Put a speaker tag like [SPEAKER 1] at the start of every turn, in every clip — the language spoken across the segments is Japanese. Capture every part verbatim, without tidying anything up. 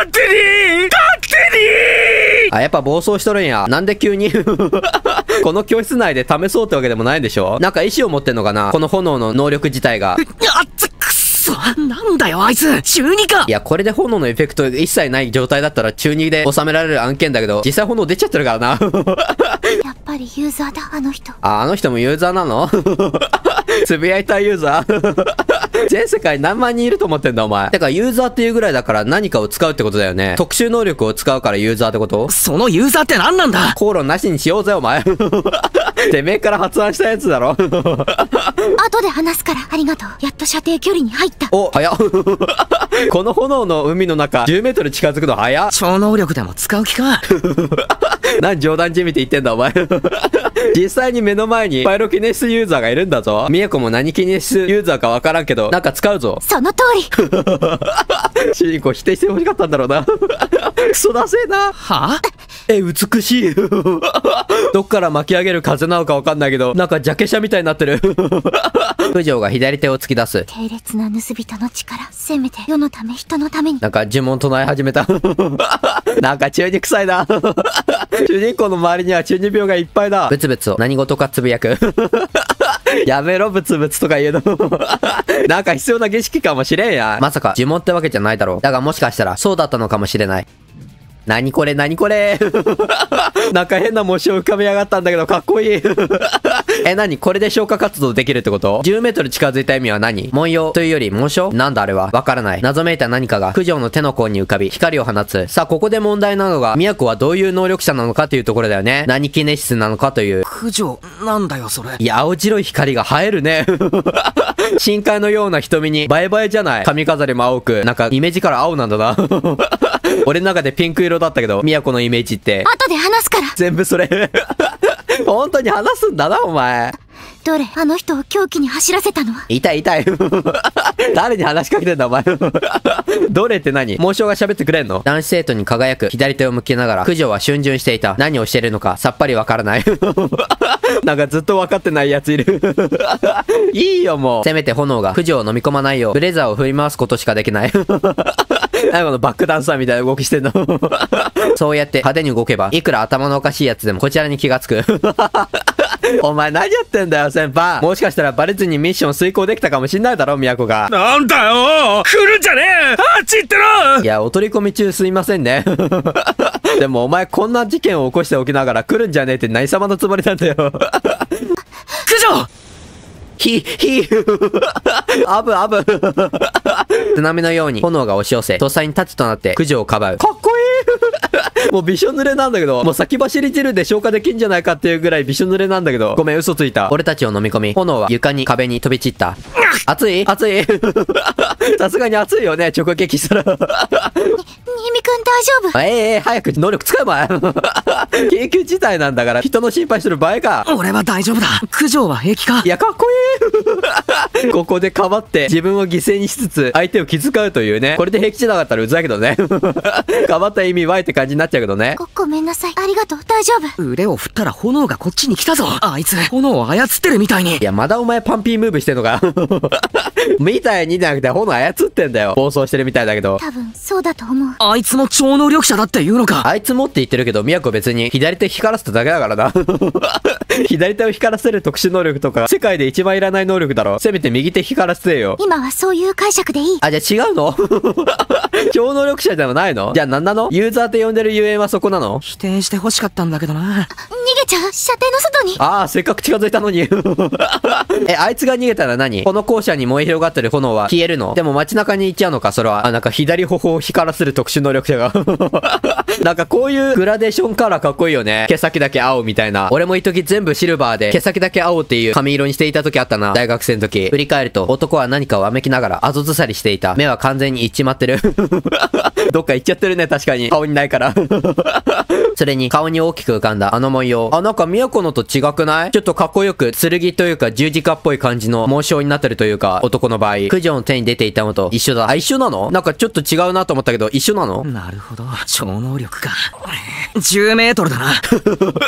[SPEAKER 1] 手に勝手に
[SPEAKER 2] あ、やっぱ暴走しとるんや。なんで急にこの教室内で試そうってわけでもないんでしょ。なんか意志を持ってんのかな、この炎の能力自体が。
[SPEAKER 1] あっつくっそ、なんだよあいつ、中にか。
[SPEAKER 2] いや、これで炎のエフェクト一切ない状態だったら中にで収められる案件だけど、実際炎出ちゃってるからな。
[SPEAKER 3] やっぱりユーザーだ、あの人。
[SPEAKER 2] あ、あの人もユーザーなの？つぶやいたいユーザー全世界何万人いると思ってんだお前。てかユーザーっていうぐらいだから何かを使うってことだよね。特殊能力を使うからユーザーってこと？
[SPEAKER 1] そのユーザーって何なんだ。
[SPEAKER 2] 口論なしにしようぜお前。てめえから発案したやつだろ。
[SPEAKER 3] 後で話すからありがとう。やっと射程距離に入った。
[SPEAKER 2] お、早っ。この炎の海の中じゅうメートル近づくの早っ。
[SPEAKER 1] 超能力でも使う気か。
[SPEAKER 2] 何冗談じみて言ってんだお前。実際に目の前にパイロキネシスユーザーがいるんだぞ。みやこも何キネシスユーザーかわからんけどなんか使うぞ。
[SPEAKER 3] その通り。
[SPEAKER 2] 主人公否定してほしかったんだろうな。クソだせえな。
[SPEAKER 1] は
[SPEAKER 2] え、美しい。どっから巻き上げる風なのかわかんないけどなんかジャケ写みたいになってる。九条が左手を突き出す。
[SPEAKER 3] 強烈な盗人の力、せめて世のため人のために。
[SPEAKER 2] なんか呪文唱え始めた。なんか中二臭いな。主人公の周りには中二病がいっぱいだ。ブツブツを何事かつぶやく。やめろブツブツとか言うの。なんか必要な儀式かもしれんや。まさか呪文ってわけじゃないだろう。だがもしかしたらそうだったのかもしれない。何これ何これ。なんか変な模試を浮かび上がったんだけどかっこいい。え、何これで消火活動できるってこと？ じゅうメートル近づいた意味は何？文様というより紋章？なんだあれはわからない。謎めいた何かが九条の手の甲に浮かび光を放つ。さあここで問題なのが都はどういう能力者なのかというところだよね。何キネシスなのかという。
[SPEAKER 1] 九条なんだよそれ。
[SPEAKER 2] いや、青白い光が映えるね。深海のような瞳に映え映えじゃない。髪飾りも青く、なんかイメージから青なんだな。俺の中でピンク色だったけど都のイメージって
[SPEAKER 3] 後で話すから。
[SPEAKER 2] 全部それ。本当に話すんだなお前。
[SPEAKER 3] どれ、あの人を狂気に走らせたのは。
[SPEAKER 2] 痛い痛い。誰に話しかけてんだお前。どれって何？紋章が喋ってくれんの？男子生徒に輝く左手を向きながら九条は逡巡していた。何をしてるのかさっぱりわからない。なんかずっと分かってないやついる。いいよもう。せめて炎が九条を飲み込まないようブレザーを振り回すことしかできない。何このバックダンサーみたいな動きしてんの。そうやって派手に動けばいくら頭のおかしいやつでもこちらに気がつく。お前何やってんだよ先輩。もしかしたらバレずにミッション遂行できたかもしんないだろ都が。
[SPEAKER 1] なんだよ来るんじゃねえ、あっち行ってろ。
[SPEAKER 2] いやお取り込み中すいませんね。でもお前こんな事件を起こしておきながら来るんじゃねえって何様のつもりなんだよ。
[SPEAKER 1] 九条
[SPEAKER 2] ひ、ひ、あぶあぶ。津波のように炎が押し寄せ、とっさにタッチとなって九条をかばう。かっこいい。もうびしょ濡れなんだけど、もう先走り汁で消化できんじゃないかっていうぐらいびしょ濡れなんだけど、ごめん嘘ついた。俺たちを飲み込み、炎は床に壁に飛び散った。熱い熱い。さすがに熱いよね、直撃したら。
[SPEAKER 3] に、にみくん大丈夫？
[SPEAKER 2] ええええ、早く能力使えば。緊急事態なんだから人の心配してる場合か。
[SPEAKER 1] 俺は大丈夫だ。九条は平気か？
[SPEAKER 2] いやかっこいい。ここでかばって自分を犠牲にしつつ相手を気遣うというね。これで平気じゃなかったらうざいけどね。かばった意味わいって感じになっちゃうけどね。
[SPEAKER 3] ご、ごめんなさい。ありがとう。大丈夫。
[SPEAKER 1] 腕を振ったら炎がこっちに来たぞ。あいつ炎を操ってるみたいに。
[SPEAKER 2] いやまだお前パンピームーブしてんのか。みたいにじゃなくて炎操ってんだよ。暴走してるみたいだけど。
[SPEAKER 3] 多分そうだと思う。
[SPEAKER 1] あいつも超能力者だって言うのか？
[SPEAKER 2] あいつもって言ってるけど都別に左手光らせただけだからな。左手を光らせる特殊能力とか世界で一番いらない能力だろ。せめて右手光らせてよ。
[SPEAKER 3] 今はそういう解釈でいい。
[SPEAKER 2] あ、じゃあ違うの？超能力者ではないの？じゃあ何なの？ユーザーって呼んでるゆえんはそこなの？
[SPEAKER 1] 否定して欲しかったんだけどな。
[SPEAKER 3] 逃げちゃう。射程の外に。
[SPEAKER 2] ああ、せっかく近づいたのに。え、あいつが逃げたら何？この校舎に燃え広がってる炎は消えるの？でも街中に行っちゃうのかそれは。あ、なんか左頬を光らせる特殊能力者が。なんかこういうグラデーションカラーかっこいいよね。毛先だけ青みたいな。俺も一時全部シルバーで毛先だけ青っていう髪色にしていた時あったな。大学生の時。振り返ると男は何かをわめきながら後ずさりしていた。目は完全にいっちまってる。どっか行っちゃってるね確かに。顔にないから。それに顔に大きく浮かんだあの文様。あ、なんか都のと違くない？ちょっとかっこよく剣というか十字架っぽい感じの紋章になってるというか、男の場合九条の手に出ていたのと一緒だ。あ、一緒なの？なんかちょっと違うなと思ったけど一緒なの？
[SPEAKER 1] なるほど、超能力か。じゅうメートルだな。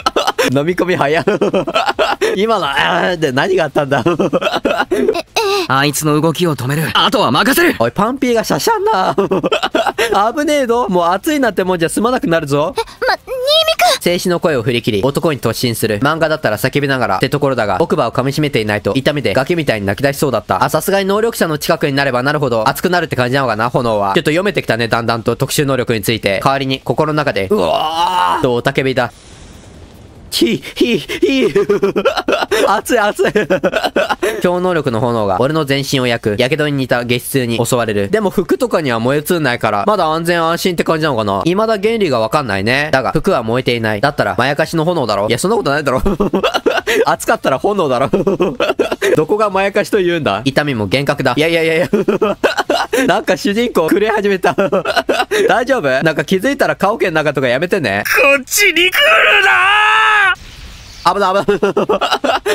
[SPEAKER 2] 飲み込み早っ。今の、あーで何があったんだ。
[SPEAKER 1] あいつの動きを止める。あとは任せる。
[SPEAKER 2] おい、パンピーがシャシャンな。危ねえぞ。もう暑いなってもんじゃ済まなくなるぞ。
[SPEAKER 3] え、ま、新見くん。
[SPEAKER 2] 静止の声を振り切り、男に突進する。漫画だったら叫びながらってところだが、奥歯を噛み締めていないと、痛みでガキみたいに泣き出しそうだった。あ、さすがに能力者の近くになればなるほど熱くなるって感じなのかな、炎は。ちょっと読めてきたね、だんだんと特殊能力について。代わりに、心の中で、うわーとおたけびだ。ひ、ひ、ひ、熱い熱い。超能力の炎が俺の全身を焼く。やけどに似た月痛に襲われる。でも服とかには燃え移んないから、まだ安全安心って感じなのかな。未だ原理がわかんないね。だが、服は燃えていない。だったら、まやかしの炎だろ。いや、そんなことないだろ。熱かったら炎だろ。どこがまやかしと言うんだ。痛みも幻覚だ。いやいやいやいや。なんか主人公震え始めた。大丈夫？なんか気づいたら顔圏の中とかやめてね。
[SPEAKER 1] こっちに来るな
[SPEAKER 2] 危ない危ない。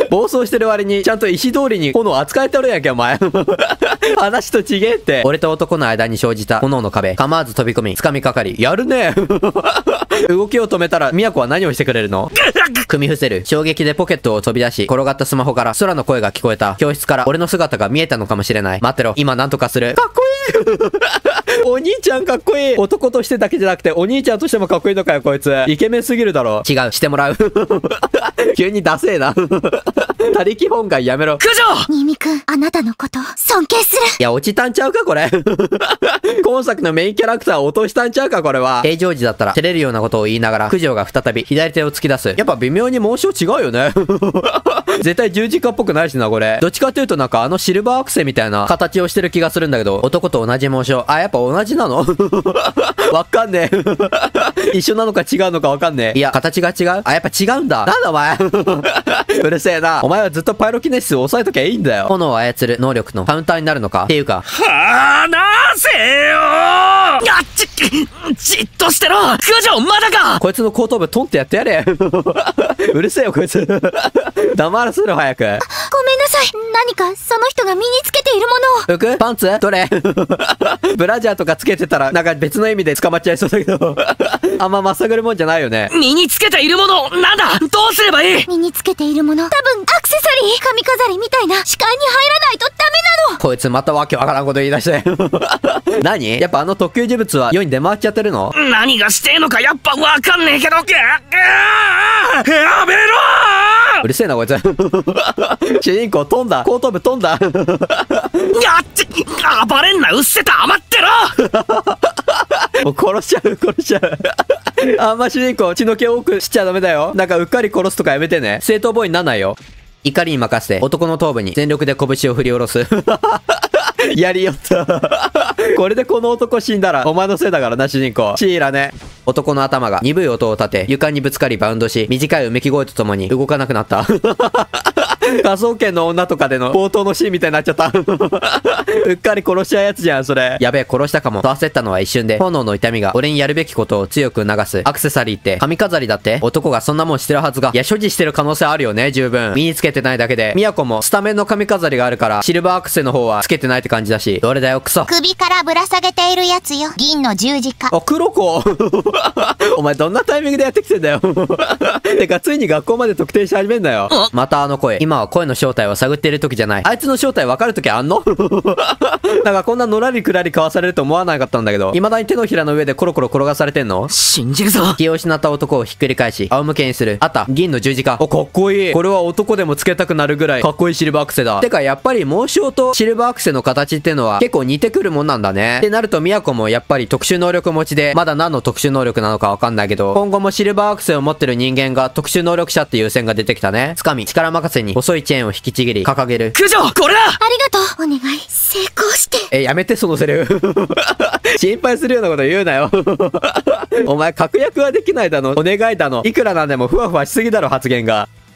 [SPEAKER 2] 暴走してる割に、ちゃんと石通りに炎扱えてるやんけ、お前。話と違えって。俺と男の間に生じた炎の壁。構わず飛び込み、掴みかかり。やるね。動きを止めたら、宮子は何をしてくれるの？組み伏せる。衝撃でポケットを飛び出し、転がったスマホから空の声が聞こえた。教室から俺の姿が見えたのかもしれない。待ってろ。今なんとかする。かっこいいお兄ちゃんかっこいい。男としてだけじゃなくて、お兄ちゃんとしてもかっこいいのかよ、こいつ。イケメンすぎるだろ。違う、してもらう。急にダセえな。他力本願やめろ。
[SPEAKER 1] 九条
[SPEAKER 3] 新見くん、あなたのこと、尊敬する。
[SPEAKER 2] いや、落ちたんちゃうか、これ。今作のメインキャラクターを落としたんちゃうか、これは。平常時だったら、照れるようなことを言いながら、九条が再び左手を突き出す。やっぱ微妙に紋章違うよね。絶対十字架っぽくないしな、これ。どっちかっていうとなんかあのシルバーアクセみたいな形をしてる気がするんだけど、男と同じ紋章。あ、やっぱ同じなの？わかんねえ。一緒なのか違うのかわかんねえ。いや、形が違う？あ、やっぱ違うんだ。なんだお前。うるせえな。お前はずっとパイロキネシスを抑えときゃいいんだよ。炎を操る能力のカウンターになるのかっていうか。
[SPEAKER 1] 離せよー。あっち、じっとしてろ。九条まだか。
[SPEAKER 2] こいつの後頭部トンってやってやれ。うるせえよこいつ。黙らせろ早く。
[SPEAKER 3] ごめんなさい。何か、その人が身につけているものを。
[SPEAKER 2] 服？パンツ？どれ？ブラジャーとかつけてたら、なんか別の意味で捕まっちゃいそうだけど。あんままさぐるもんじゃないよね。
[SPEAKER 1] 身につけているもの、なんだ？どうすればいい？
[SPEAKER 3] 身につけているもの。多分、アクセサリー、髪飾りみたいな視界に入らないとダメなの。
[SPEAKER 2] こいつまたわけわからんこと言い出して。何？やっぱあの特級呪物は世に出回っちゃってるの？
[SPEAKER 1] 何がしてえのかやっぱわかんねえけど。やめろー。
[SPEAKER 2] うるせえなこいつ。主人公飛んだ。後頭部飛んだ。
[SPEAKER 1] やっち、暴れんな、うっせた、余ってろ。
[SPEAKER 2] もう殺しちゃう、殺しちゃう。あんま主人公血の気多くしちゃダメだよ。なんかうっかり殺すとかやめてね。正当防衛になんないよ。怒りに任せて男の頭部に全力で拳を振り下ろす。やりよった。これでこの男死んだらお前のせいだからな主人公。シーラね。男の頭が鈍い音を立て床にぶつかりバウンドし、短いうめき声とともに動かなくなった。科捜研の女とかでの冒頭のシーンみたいになっちゃった。うっかり殺しちゃうやつじゃんそれ。やべえ殺したかもと焦ったのは一瞬で、炎の痛みが俺にやるべきことを強く促す。アクセサリーって髪飾りだって？男がそんなもんしてるはずが。いや所持してる可能性あるよね十分。身につけてないだけで。ミヤコもスタメンの髪飾りがあるからシルバーアクセの方はつけてないって感じだし。どれだよクソ。
[SPEAKER 3] 首からぶら下げているやつよ。銀の十字架。
[SPEAKER 2] あ、黒子。お前どんなタイミングでやってきてんだよ。てかついに学校まで特定し始めんなよ。またあの声。今は声の正体を探っている時じゃない。あいつの正体分かる時あんの？なんかこんなのらりくらりかわされると思わなかったんだけど、未だに手のひらの上でコロコロ転がされてんの？
[SPEAKER 1] 信じるぞ。
[SPEAKER 2] 気を失った男をひっくり返し仰向けにする。あった銀の十字架。お、かっこいい。これは男でもつけたくなるぐらいかっこいいシルバーアクセだ。てかやっぱり紋章とシルバーアクセの形ってのは結構似てくるもんなんだね。ってなるとミヤコもやっぱり特殊能力持ちで、まだ何の特殊能力なのかわかんないけど、今後もシルバーアクセを持ってる人間が特殊能力者っていう線が出てきたね。つかみ力任せに細いチェーンを引きちぎり掲げる。
[SPEAKER 1] 九条これだ。
[SPEAKER 3] ありがとう。お願い成功して。
[SPEAKER 2] え、やめてそのセリフ。心配するようなこと言うなよ。お前確約はできないだのお願いだのいくらなんでもふわふわしすぎだろ発言が。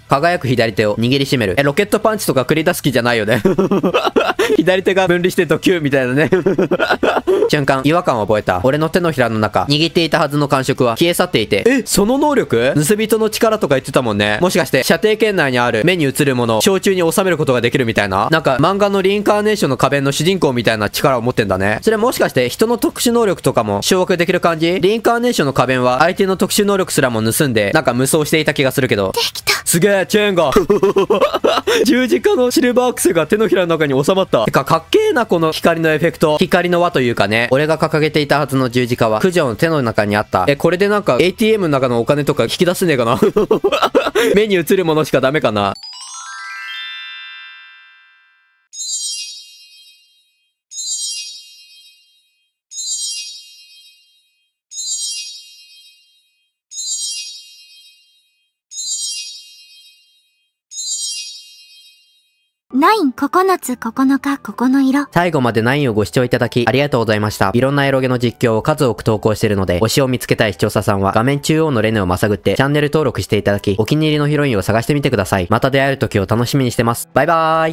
[SPEAKER 2] 輝く左手を握りしめる。え、ロケットパンチとか繰り出す気じゃないよね。左手が分離してドキューみたいなね。瞬間、違和感を覚えた。俺の手のひらの中、握っていたはずの感触は消え去っていて、え、その能力？盗人の力とか言ってたもんね。もしかして、射程圏内にある目に映るものを小中に収めることができるみたいな？なんか、漫画のリインカーネーションの仮面の主人公みたいな力を持ってんだね。それもしかして、人の特殊能力とかも掌握できる感じ？リインカーネーションの仮面は、相手の特殊能力すらも盗んで、なんか無双していた気がするけど。
[SPEAKER 3] できた。
[SPEAKER 2] すげえ、チェーンが。十字架のシルバーアクセが手のひらの中に収まった。てか、かっけえな、この光のエフェクト。光の輪というかね。俺が掲げていたはずの十字架は、九条の手の中にあった。え、これでなんか エーティーエム の中のお金とか引き出せねえかな。目に映るものしかダメかな。
[SPEAKER 3] ナインここのつここのかここの色。
[SPEAKER 2] 最後までナインをご視聴いただきありがとうございました。いろんなエロゲの実況を数多く投稿しているので、推しを見つけたい視聴者さんは画面中央のレネをまさぐってチャンネル登録していただき、お気に入りのヒロインを探してみてください。また出会える時を楽しみにしてます。バイバーイ。